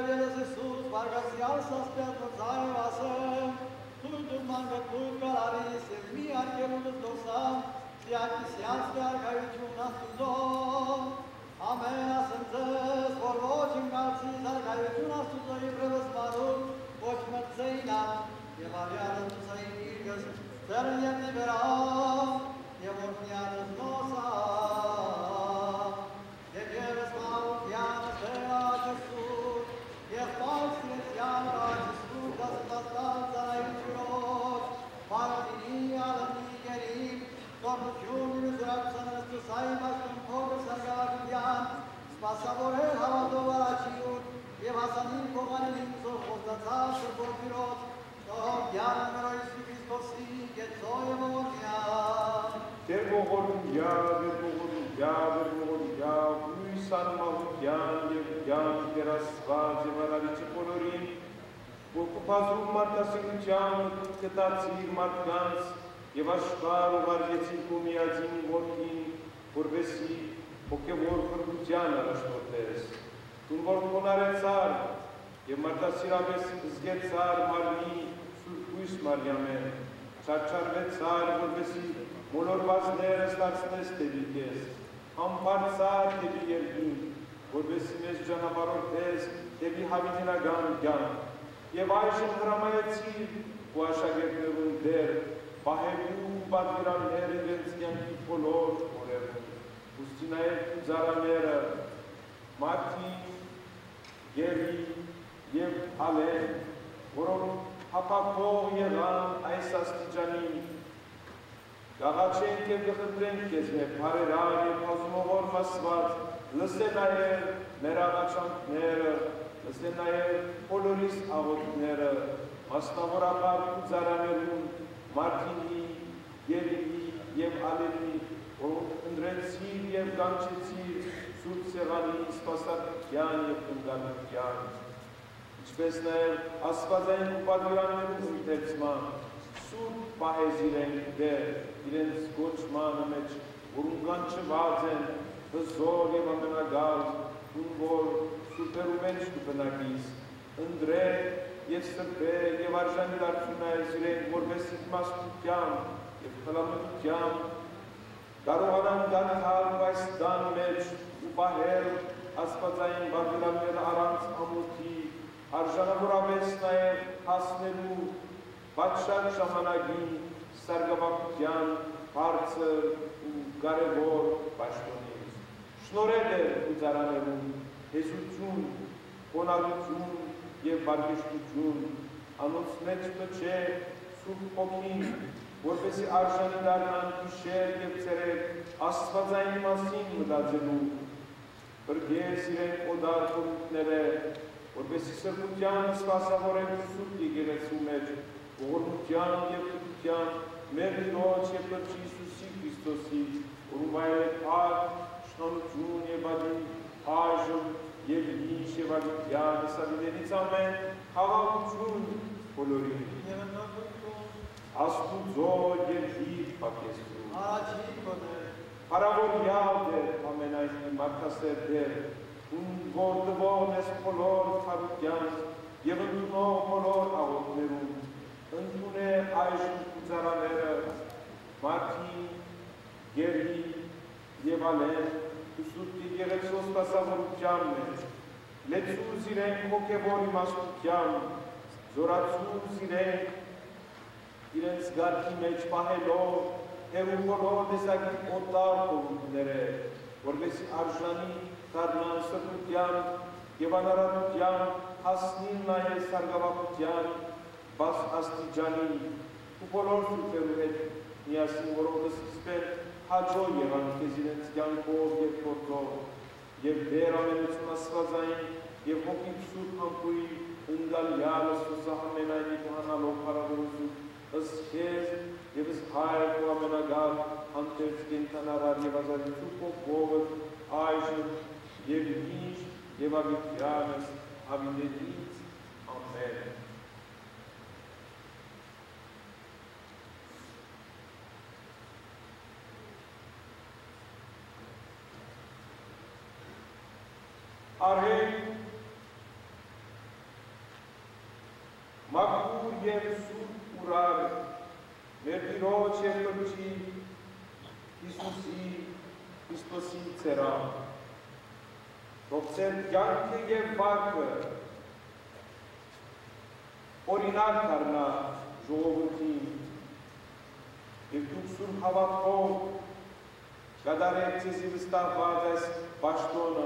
Deus Iisus, vargas-iar să-ți piatră țară vasă, tu manga tu calarice, mi archerul dosam, Iar-ti-se arcaiciuna stuzor, Amen, asânțăs, vorboci îngalțiți, arcaiciuna stuzor, e prevăsmarul, voci mărțăina, e variară tu să-i mirgăs, țărânie libera, e vorniară nosa, e vierăsmarul, iară stela acestul, e falsile iară acestul, ca să tastați aici roci, Martinia, lămigherii, Cornuciunii, zrațănăstu, saimas, câmpogă, sărgavian, spasavore, havatovaraciut, evasanin, comanin, sohostățaș, porpirot, tohodian, meroistu, Hristosi, ghețoie, mornian. Terbohorundia, lui sanmahutian, evgian, terasvaze, varalice colorin, ocupazul Marta Săgâncean, cătații marcanți, Evașcarul, vargeții cum iazin, vorchin, vorbesi, oche vor hărbuțeană răștortes. Când vor punare țar, e Marta Siraves, zghețar, marni, surcuis mariamen, cearcearve țar, vorbesi, molor vazneră, starsneste viches, amparțar, te vi iergin, vorbesi mesgeana varortes, te vi havinina gan, Evașin hramaieții, cu așa ghetnerul der, Baheriu, badviran nere, vențian tipolor, orevu. Pustinae, zara nere, Mati, Geri, Ev, Alen, Oron, Hapako, Yeran, Aisa Stijani. Gagacenke, Găhătrenches, me pare rare, Pazumovor, Masvat, Lăsenaer, Meragacant nere, Lăsenaer, Poloris, Avot nere, Mastavor apar, zara nerun, Martinii, Ierii, Ev Alenii, Îndreții, Ev Ganceții, Subseranii, Spasarchiani, EvÂngarchiani. Ispesnaer, Asfazain cu Padviranel Întețma, Sub Paheziren de, Iren Scocma Nămeci, Urungan Cevazen, Hăzor, Ev Amenagal, Unvor, Superumeci cu Penachis, Îndre, Este e varjani dar funai zile vorbesc mas puteam, e fălământeam, dar o anam dat hal vai stan meci, u baher, aspazain babilamel aranț amuti, arjana voravesnae hasnelu, batșan șamanaghi, sargava puteam, parță, u garevor, baștoniz. Șnoreder cu țaranelu, hezuciun, ponaluciun, e bargheștuciun, anunțmeți pe ce, sub ochin, vorbesi arjani dar antișer, e țere, asfața inima simă da zelu, părghesire odar corupnere, vorbesi sărbutean, spasa vorem sub tigere sumeci, orbutean, e putean, merdiroci, e plăci Iisusi Hristosi, urmaile ar, șnonuciun, e badi, ajul, Evlii și Evangeliane, să vedeniți amen, havaluciun, colorin. Astuzo, Evlii, papiestu. Paravoriade, amenai, marca serde, un vordăvones color, farutian, evântuno color, aotmeru, întune ajun cu țarameră, Martin, Gheri, Evalen, Tusutti gerețos pasavăruceamne, lețu ziren cochevori mascucheam, zorațu ziren, iren zgarchimeci pahelo, erugolo desaghi otar povudnere, vorbesi arjani, carnan săputeam, evanaraputeam, hasnin nae sargavaputeam, bas astijani, cu polor superuet, nia singură sper, Hajo Evan Kezinet Yankov Yev Koto, Yev Dera Menetsuna Svazain, Yev Hokim Sud Ampui, Îngal Yala Susaha Menai Kohana Lokaravurusu, Ăschez, Yev Zhai Kohamenagal, Antef Gentanarar, Yev Azaritu Kokovăt, Aijur, Yev Niș, Yev Avitrianes, Avindetriți, Amen. Arhei, Մաքուր և սուրբ ուրար, մեր Տիրոջ և Կրտչի Հիսուսի Քրիստոսի ծերամ, թող ձեր կյանքը և վարքը օրինակ դառնա ժողովրդին, և դուք սուրբ հավատքով կատարեք ձեզի վստահված այս պաշտոնը,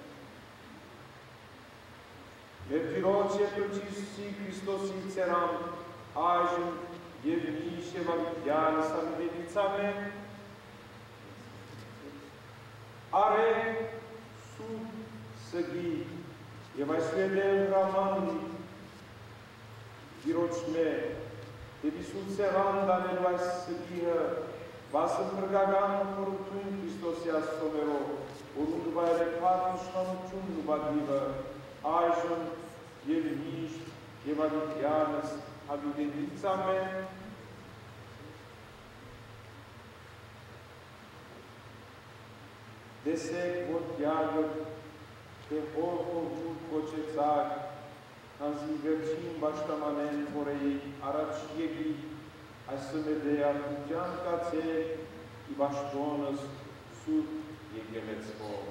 մեր Տիրոջ և Կրտչի Հիսուսի Քրիստոսի ծերամ, այժմ և միշտ և ալիքյան սամիդենից ամեն, արեք սուրբ սգի և այսուհետև հրամանի Տիրոջմե, դեպի սուրբ սեղան տանելու այս սգիը, վասն փրկական խորհրդույն Քրիստոսի Աստծոներով, որում դվայել է փառք իշխանությունն ու բադիվը, այժմ և միշտ և ալիքյանս հավիտենից ամեն, տեսեք, որ կյանքը թե հոր կոչեցակ, քանզի վերջին պաշտամանեն խորեի առաջ եկի, այսմեդե արտության կացեք ի պաշտոնս սուրբ եկեղեցվով։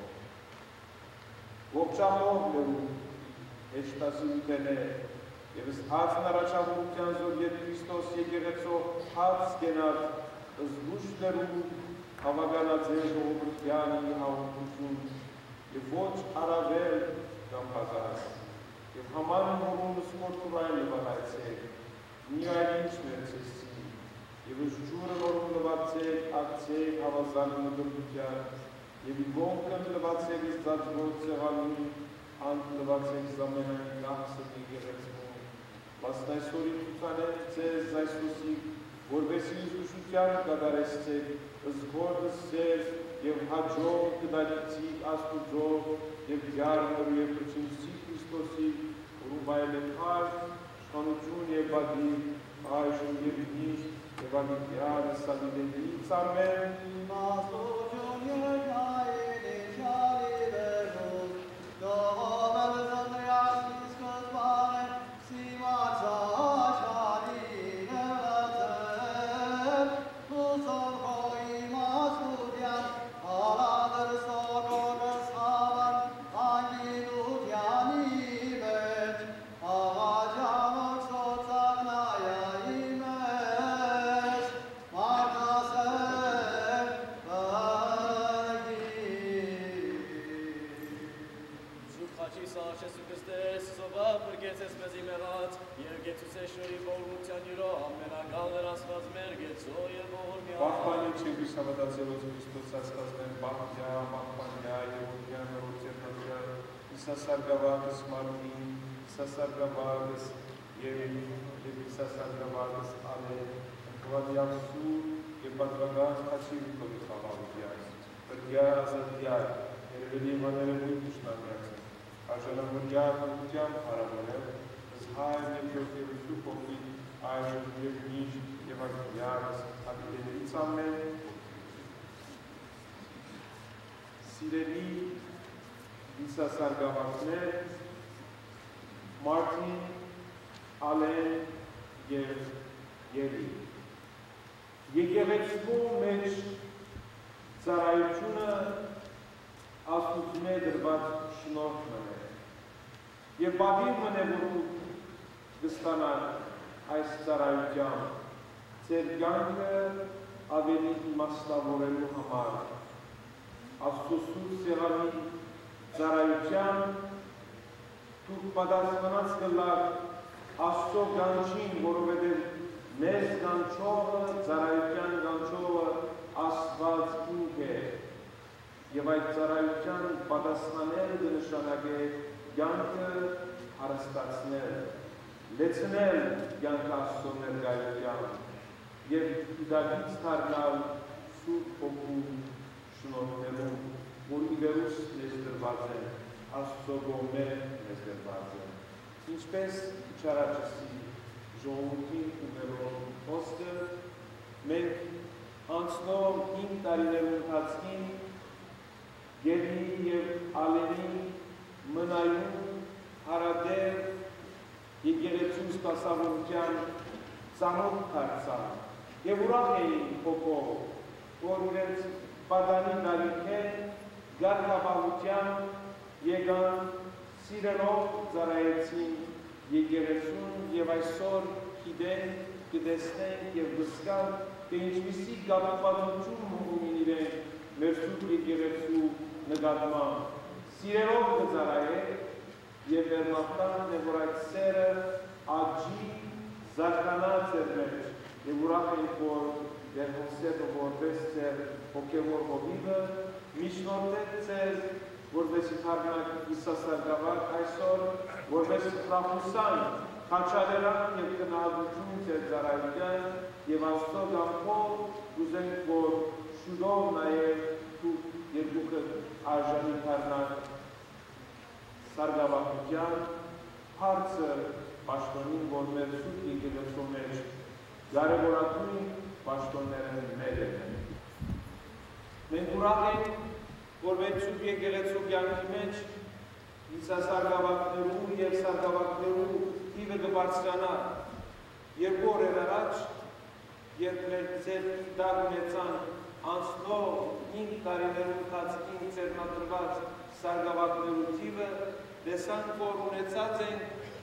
Ողջամով լերում, հեշտասիրութեն է, և հացն առաջավորության զոր ետ Քրիստոս եկեղեցով հաց կենալ, զգուշ լերում, հավագանաձեր ժողովրդյանի հաղորդություն և ոչ առավել կամ հազար և համան հորունս մորթուրային լվահայցեք, մի այլինչ ներցեսցի և ուշջուրը որում լվացեք, ակցեք հավազան մդրդության և իգոնքն լվացեք իս ձածվոտ սեղանին, անդ լվացեք զամենային գախսը եկեղեցվում, վասն այսօրի թութանեք ձեզ այսոսիկ, որվեսի ուշության կատարեցեք, զգորդս ձեզ և հաջող կդալիցիկ աստուծով և գյարմր և պրչինսի Քրիստոսի, որում բայել է փառք, իշխանություն և բադիվ, այժմ և միշտ և ալիքյան սավիդենից ամեն։ Աստուծուն երկային իչալի վերում, դողովել զնդրյաշնի սկզբանը, սիմացաշարի նվացել, ուսոր հոյի մասուդյան, ալադր սոգորս հավան, անգինությանի մեջ, աղաջանոք սոցաղնայայի մեջ, մարդասեր բգի։ Զուգաչի սարչես ու կստես, սովա պրգեցես մեզի մեղած, երգեցուս է շորի բողնության յուրո, ամենակալներ ասված մեր գեցո և ողորմյան։ Բախպանի չեգիս հավատացելոց Քրիստոս ասկազնեն բախտյա, մախպանյա, եվորգյան, ռոցերնացյա, իսասարգավակս մարդին, իսասարգավակս և իսասարգավակս ալեն, ընկվադյավսու և բատվագան խաչիրի կողի խաղավուդյաց, պրգյա ազատյա, երևելի եվաները մույն տուշնամյացը, արժանավորյա կողության հարավորել, զհայր և յորդերուսու կողի, այժմ և միշտ և ակյանս հավիտենից ամեն, սիրելի իսասարգավակներ, Մարտին, Ալեն և Ելի։ Եկեղեցու մեջ ծառայությունը Աստուծմե դրված շնորհքն է։ Եվ բադիվ մն է, որ կստանաք այս ծառայությամբ, ձեր կյանքը ավելի իմաստավորելու համար, Աստծո սուրբ սեղանի ծառայությամբ դուք պատասխանած կլաք Աստծո գանչին, որովհետև մեզ գանչողը, ծառայության գանչողը Աստված ինք է, և այդ ծառայության պատասխանել կնշանակե կյանքը հարստացնել, լեցնել կյանքը Աստծո ներկայությամբ և իդագից դառնալ Սուրբ Հոգու շնորհներում, որ ի վերուս մեզ դրված են, Աստծո կողմէ մեզ դրված են։ Ինչպես չարաճսի ժողովրդին ու մերով խոսքը, մենք անցնող 5 տարիներու ընթացքին Ելի և Ալենի մնայուն հարադեր եկեղեցու սպասավորության ծանոթ դարձան եւ ուրախ էին փոքով, որ իրենց պատանի դարիքեն գարնավահությամբ եկան սիրելով ծառայեցին եկեղեցուն եւ այսօր գիտեն, կտեսնեն եւ կզգան, թե ինչպիսի կապվածություն ունին իրեն մեր սուրբ եկեղեցու նկատմամբ։ Սիրելով կծառայեն եւ վերմախտան, որ այդ սերը աճի զարգանած էր մեջ եւ ուրախ ենք, որ դեր հոսերը որպես ձեր հոգեվոր հովիվը միջնորդեց ձեզ, որպեսի թարնակ Իսասարգավակ այսօր, որպես խրախուսան, խաչալերան և գնահատություն ձեր ծառայության և Աստծո գամքով ուզենք, որ շուտով նաև դուք երկուքը արժանի թարնակ Սարգավակության հարցը պաշտոնին, որ մեր սուրբ եկեղեցու մեջ կարևորագույն պաշտոնները մեր են։ Մենք ուրախ ենք, որ մեր սուրբ եկեղեցու կյանքի մեջ Իսասարգավակներու և Սարգավակներու թիվը կբարձրանա, երկու օրեր առաջ, երբ մեր ձեր տակ մեծան անցնող 5 տարիներու ընթացքին ձեռնադրված Սարգավակներու թիվը, տեսանք, որ ունեցած են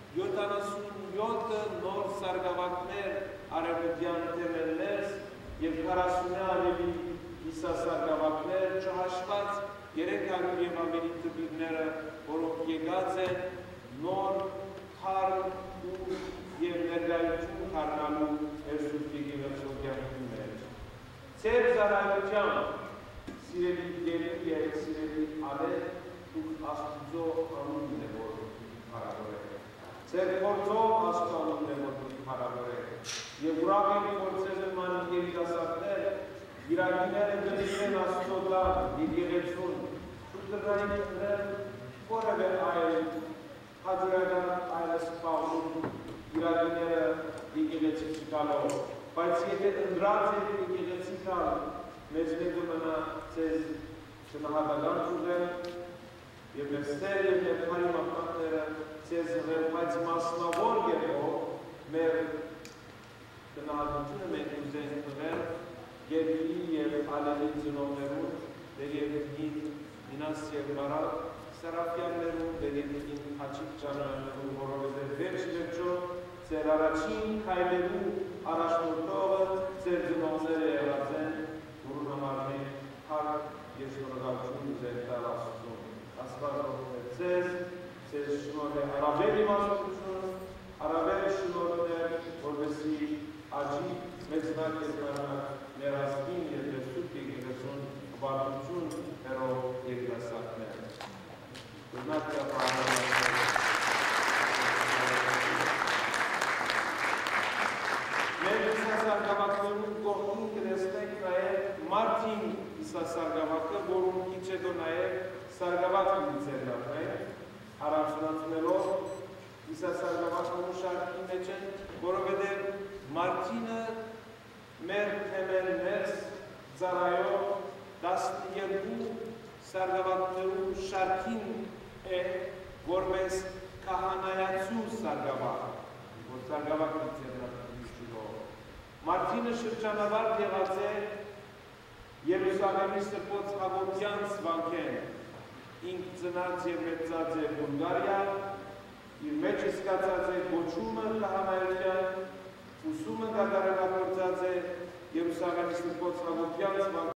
77 նոր Սարգավակներ արևմտյան թեմելներս և 40 արևի Իսասարգավակներ չհաշված 300 և ավելի տպիրները, որոնք եկած են նոր թարմ ու և ներգայություն կարնալու մեր սուրբ եկեղեցու կյանքի մեջ։ Ձեր ծառայությամբ սիրելի գերի և սիրելի ալեր, դուք Աստծո անունն է, որ փառավորեք։ Ձեր փորձով Աստծո անունն է, որ դուք փառավորեք։ Եվ ուրախ ենք, որ ձեզ նման երիտասարդներ իրագիները գտնեն Աստծո տակ եկեղեցուն, շուտը դրան որևէ այլ հաջորական այլ սպաղում իրագիները եկեղեցի չկալով, բայց եթե ընդրած եք եկեղեցի կալ, մեզ մեկը մնա ձեզ շնահատական ճուղեն և մեր սեր և մեր հարի մապանները ձեզ հղել, բայց մասնավոր գերով մեր գնահատությունը մենք ուզենք հղել գերգի և ալելի ծնողներուն, դեր երկին մինաս և բարալ Սարաֆյաններուն, դեր երկին հաչիկ ճանաներուն, որովհետև վերջ վերջո ձեր առաջին քայլերու առաջնորդողը ձեր ծնողները եղած են, որն համար մենք փառք և շնորհակալություն ձեր տալ Աստծուն։ Աստված օրհնե ձեզ, ձեզ շնորհ է առավել իմաստություն, առավել շնորհներ, որպեսզի աճի մեծնակ և կարնակ մեր ազգին և մեր սուրբ եկեղեցուն հպարտություն հերով երկրասարդներ։ Գնաք մեր Իսասարգավակներուն կողքին կտեսնենք նաև Մարտին Իսասարգավակը, որում քիչ հետո նաև Սարգավակն ձեռնարկել, առաջնացնելով Իսասարգավակներու շարքի մեջ են, որովհետև Մարտինը մեր թեմելներս ծառայող 12 Սարգավակներու շարքին է, որպես քահանայացու Սարգավակ, որ Սարգավակն ձեռնարկել շուտով։ Մարտինը շրջանավար եղած է Երուսաղեմի Սրբոց Հակոբյանց վանքեն, ինք ծնած և մեծած է Բուլղարիա, իր մեջ սկացած է գոչումը քահանայության, ուսումը կատարելագործած է Երուսաղեմի Սրբոց Հակոբյանց